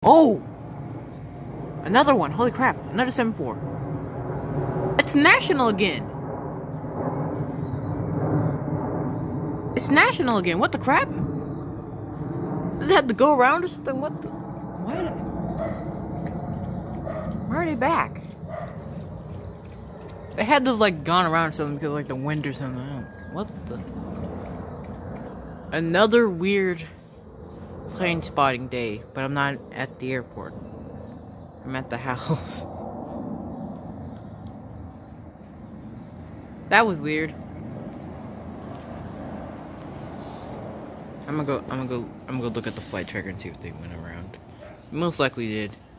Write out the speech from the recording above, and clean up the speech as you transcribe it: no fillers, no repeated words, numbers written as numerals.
Oh! Another one. Holy crap. Another 7-4. It's national again. It's national again. What the crap? Did they have to go around or something? What the? Why are they back? They had to have, like, gone around or something because, like, the wind or something. What the? Another weird plane spotting day, but I'm not at the airport. I'm at the house. That was weird. I'm gonna go look at the flight tracker and see if they went around. Most likely did.